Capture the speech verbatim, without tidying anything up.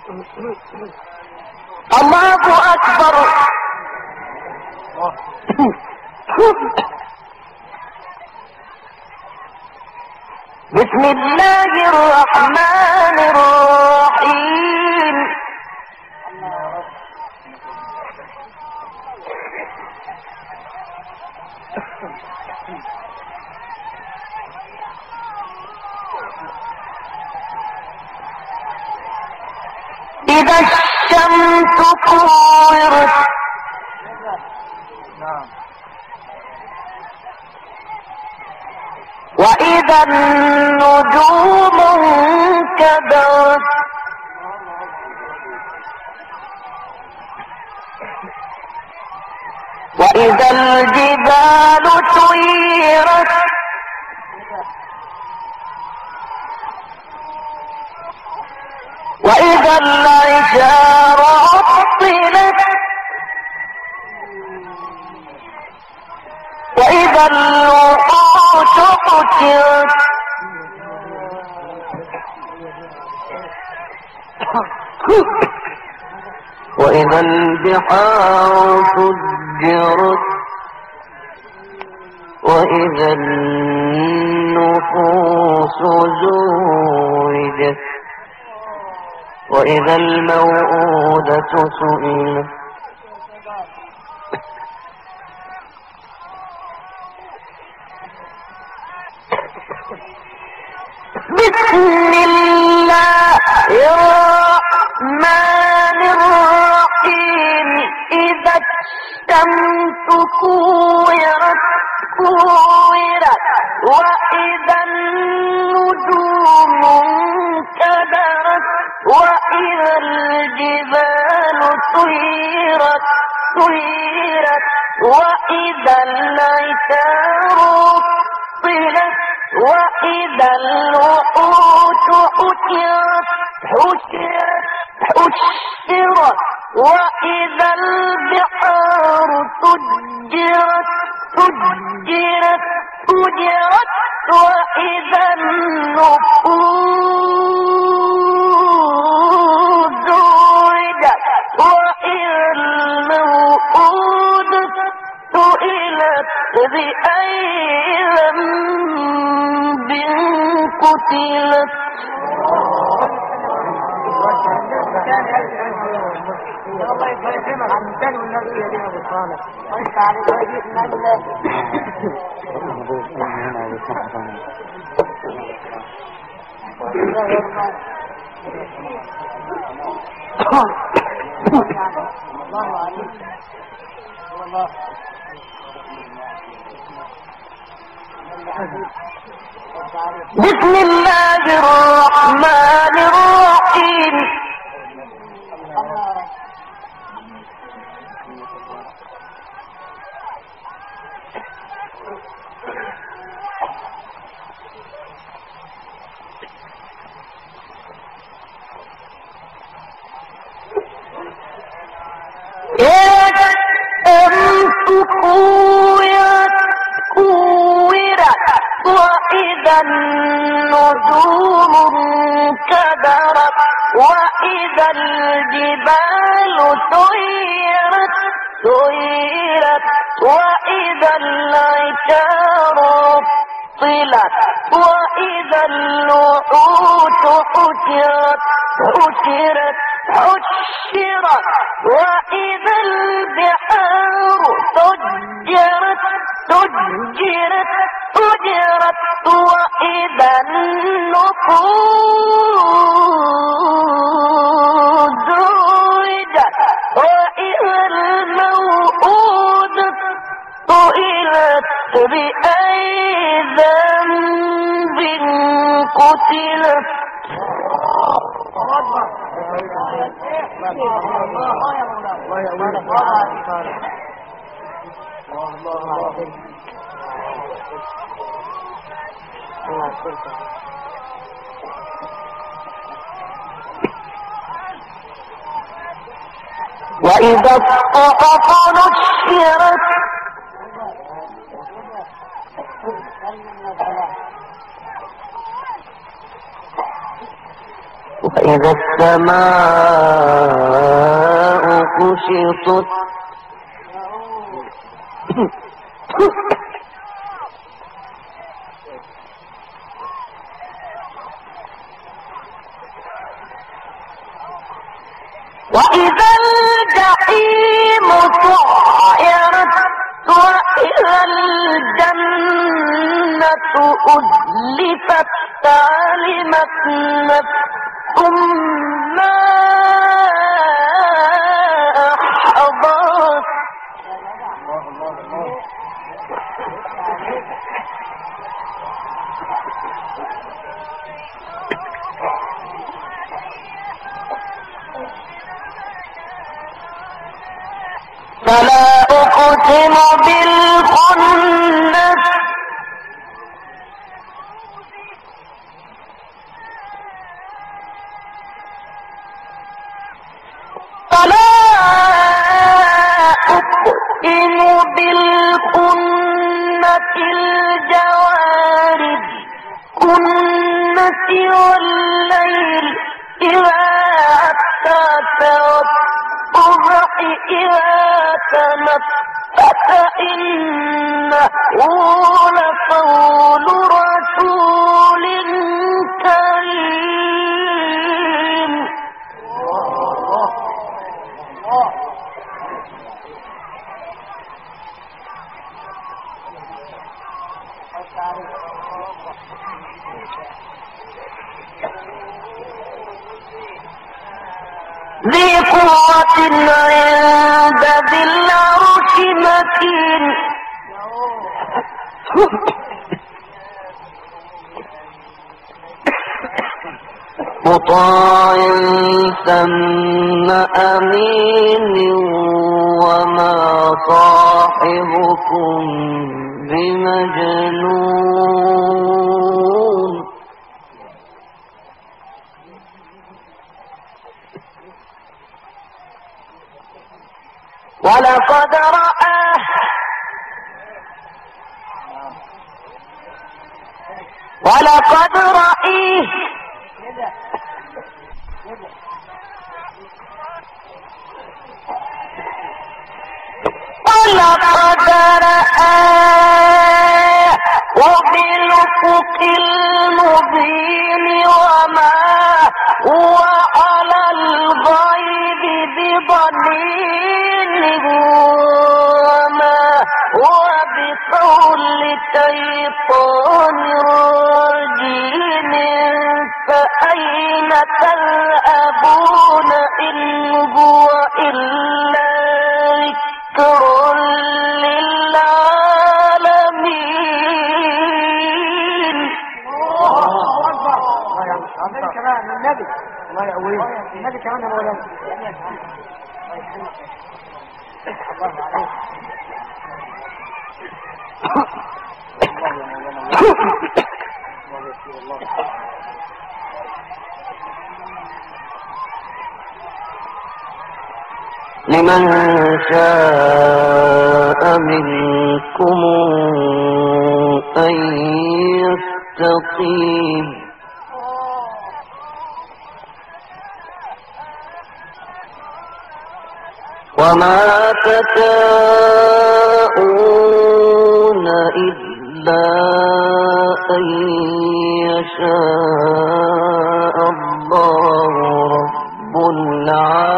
الله أكبر. بسم الله الرحمن الرحيم. إذا الشمس كورت وإذا النجوم انكدرت وإذا الجبال سيرت وإذا العشار عطلت وإذا الوحوش حشرت وإذا البحار سجرت وإذا النفوس زوجت وإذا الموءودة سئلت بسم الله الرحمن الرحيم. إذا الشمس كورت كورت وإذا النجوم انكدرت وإذا الجبال سيرت سيرت وإذا العشار عطلت وإذا الوحوش حشرت حشرت حشرت وإذا البحار سجرت سجرت سجرت وإذا النفوس زوجت وإذا الموءودة سئلت بأي ذنب قتلت. الله يكرمك عن الثاني والنبي يا دين ابو صالح وانت على وجهك من الله. الله عليك والله. بسم الله الرحمن الرحيم. وإذا النجوم انكدرت وإذا الجبال سيرت سيرت وإذا العشار عطلت وإذا الوحوش حشرت حشرت حشرت وإذا البحار سجرت سجرت سجرت وإذا النفوس زوجت وإذا الموءودة سئلت بأي ذنب قتلت. وإذا الصحف نشرت إذا السماء كشطت وإذا الجحيم سعرت وإذا الجنة أزلفت علمت نفس ما أحضرت فلا أقسم بالخنس فلا أقسم بالخنس الجوار الكنس والليل إذا عسعس والصبح إذا تنفس إنه لقول رسول كريم ذي قوة عند ذي العرش مكين مطاع ثم أمين وما صاحبكم بمجنون ولقد رآه ولقد رأيه ولقد رآه وبالأفق المبين وما هو على الغيب بضنين وما هو بقول شيطان رجيم فأين تذهبون إن هو إلا ذكر للعالمين. الله كمان النبي الله يقويه النبي كمان يا مولانا الله عليك لمن شاء منكم أن يستقيم وما تشاءون إلا أن يشاء الله رب العالمين.